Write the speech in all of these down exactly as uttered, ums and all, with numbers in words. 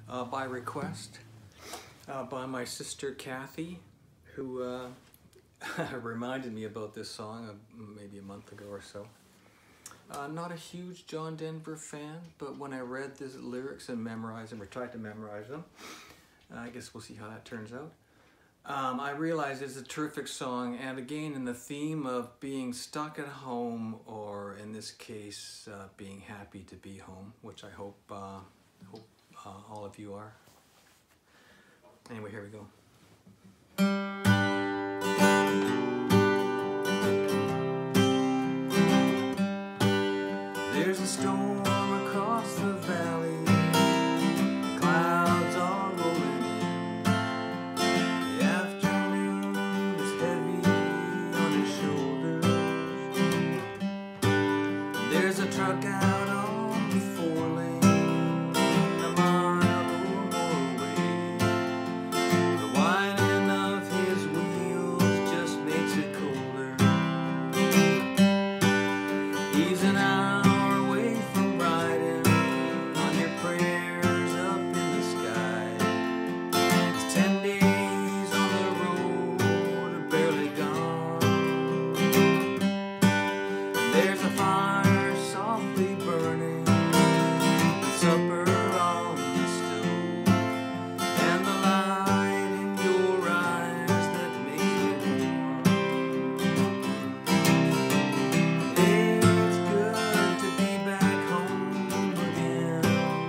uh, by request uh, by my sister Kathy, who uh, reminded me about this song uh, maybe a month ago or so. Uh, not a huge John Denver fan, but when I read the lyrics and memorized them, or tried to memorize them, uh, I guess we'll see how that turns out. Um, I realized it's a terrific song, and again in the theme of being stuck at home, or in this case, uh, being happy to be home, which I hope, uh, hope uh, all of you are. Anyway, here we go. There's a storm across the valley, clouds are rolling in. The afternoon is heavy on your shoulders. There's a truck out on the four lane, a mile or more away. The whining of his wheels just makes it colder. He's an hour There's a fire softly burning, supper on the stove, and the light in your eyes that makes it warm. It's good to be back home again.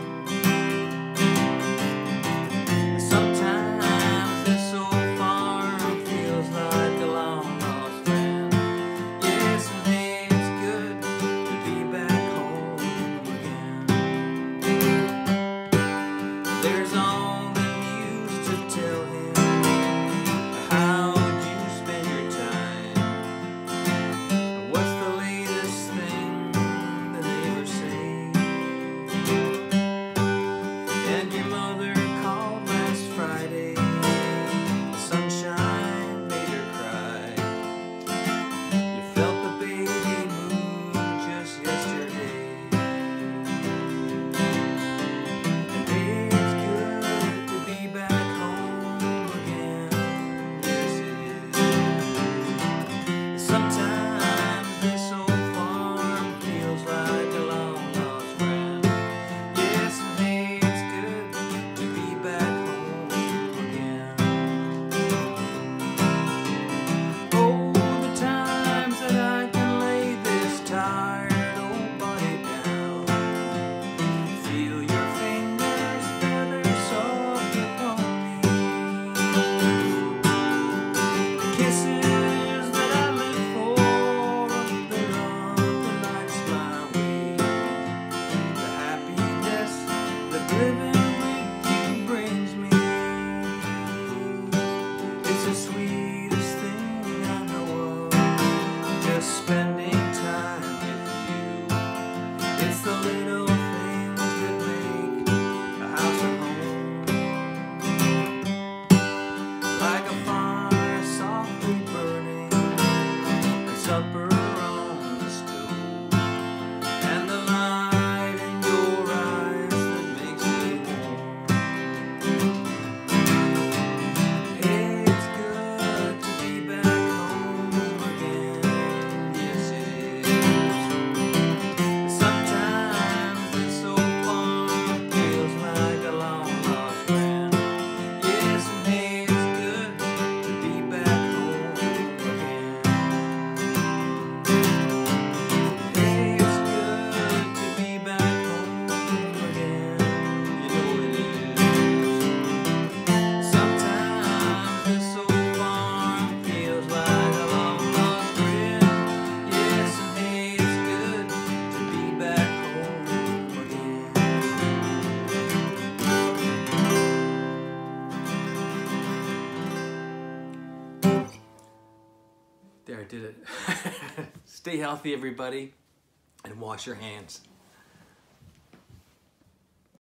Sometimes this old farm feels like a long lost friend. Yes, and hey, there's all them used to tell him, how would you spend your time? What's the latest thing the neighbors say? And your mother called last Friday, the sunshine made her cry. You felt the baby move just yesterday. Spending time with you. It's the little things that make a house a home. Like a fire softly burning, and supper on the stove, and the light in your eyes that makes me warm. It's good to be back home again. There, I did it. Stay healthy, everybody, and wash your hands.